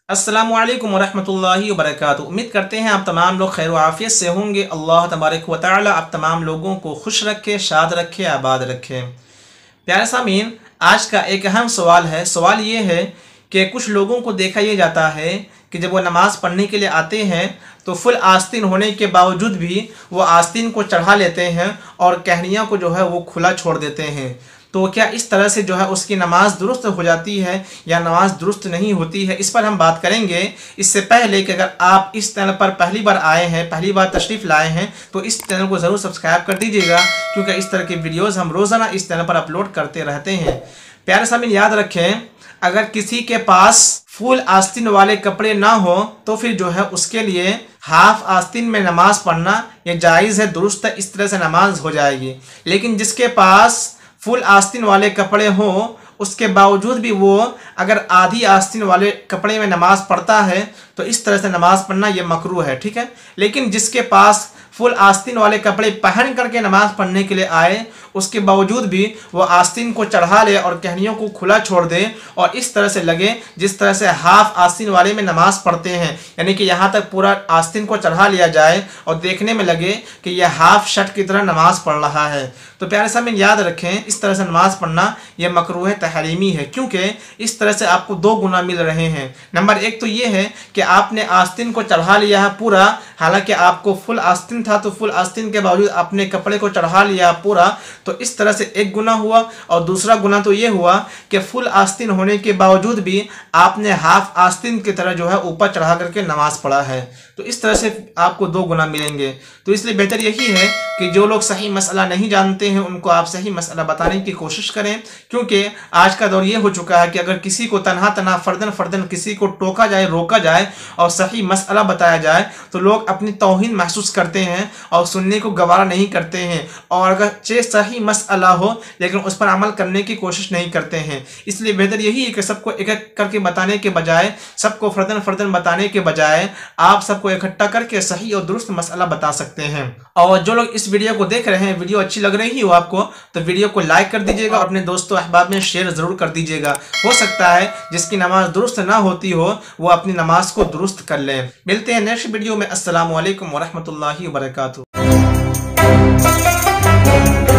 अस्सलामु अलैकुम वरहमतुल्लाहि वबरकातुहू। उम्मीद करते हैं आप तमाम लोग खैर आफियत से होंगे। अल्लाह तबारक व तआला आप तमाम लोगों को खुश रखे, शाद रखे, आबाद रखे। प्यारे सामीन, आज का एक अहम सवाल है। सवाल ये है कि कुछ लोगों को देखा यह जाता है कि जब वो नमाज़ पढ़ने के लिए आते हैं तो फुल आस्तीन होने के बावजूद भी वो आस्तीन को चढ़ा लेते हैं और कहनियों को जो है वो खुला छोड़ देते हैं। तो क्या इस तरह से जो है उसकी नमाज़ दुरुस्त हो जाती है या नमाज़ दुरुस्त नहीं होती है, इस पर हम बात करेंगे। इससे पहले कि अगर आप इस चैनल पर पहली बार आए हैं, पहली बार तशरीफ़ लाए हैं, तो इस चैनल को ज़रूर सब्सक्राइब कर दीजिएगा, क्योंकि इस तरह के वीडियोज़ हम रोज़ाना इस चैनल पर अपलोड करते रहते हैं। प्यारे सामीन, याद रखें, अगर किसी के पास फुल आस्तीन वाले कपड़े ना हो तो फिर जो है उसके लिए हाफ आस्तीन में नमाज पढ़ना ये जायज़ है, दुरुस्त है, इस तरह से नमाज हो जाएगी। लेकिन जिसके पास फुल आस्तीन वाले कपड़े हों उसके बावजूद भी वो अगर आधी आस्तीन वाले कपड़े में नमाज पढ़ता है तो इस तरह से नमाज पढ़ना ये मकरूह है, ठीक है। लेकिन जिसके पास फुल आस्तीन वाले कपड़े पहन करके नमाज पढ़ने के लिए आए उसके बावजूद भी वो आस्तीन को चढ़ा ले और कहनियों को खुला छोड़ दे और इस तरह से लगे जिस तरह से हाफ आस्तीन वाले में नमाज पढ़ते हैं, यानी कि यहाँ तक पूरा आस्तीन को चढ़ा लिया जाए और देखने में लगे कि यह हाफ शर्ट की तरह नमाज पढ़ रहा है। तो प्यारे सामीन, याद रखें, इस तरह से नमाज पढ़ना यह मकरूह तहरीमी है, क्योंकि इस तरह से आपको दो गुनाह मिल रहे हैं। नंबर एक तो ये है कि आपने आस्तीन को चढ़ा लिया है पूरा, हालांकि आपको फुल आस्तीन था तो फुल आस्तीन के बावजूद आपने कपड़े को चढ़ा लिया पूरा, तो इस तरह से एक गुनाह हुआ। और दूसरा गुनाह तो ये हुआ कि फुल आस्तीन होने के बावजूद भी आपने हाफ आस्तीन की तरह जो है ऊपर चढ़ा करके नमाज पढ़ा है, तो इस तरह से आपको दो गुनाह मिलेंगे। तो इसलिए बेहतर यही है कि जो लोग सही मसला नहीं जानते हैं उनको आप सही मसला बताने की कोशिश करें, क्योंकि आज का दौर ये हो चुका है कि अगर किसी को तनहा तनहा फर्दन किसी को टोका जाए, रोका जाए और सही मसला बताया जाए तो लोग अपनी तौहीन महसूस करते हैं और सुनने को गवारा नहीं करते हैं, और अगर सही मसला हो लेकिन उस पर अमल करने की कोशिश नहीं करते हैं। इसलिए बेहतर यही है कि सबको एक एक करके बताने के बजाय, सबको फर्दन बताने के बजाय आप सबको इकट्ठा करके सही और दुरुस्त मसला बता सकते हैं। और जो लोग इस वीडियो को देख रहे हैं, वीडियो अच्छी लग रही हो आपको तो वीडियो को लाइक कर दीजिएगा और अपने दोस्तों अहबाब में शेयर जरूर कर दीजिएगा। हो सकता है जिसकी नमाज दुरुस्त ना होती हो वो अपनी नमाज को दुरुस्त कर ले। मिलते हैं नेक्स्ट वीडियो में। अस्सलामु अलैकुम वरहमतुल्लाहि वबरकातुहू।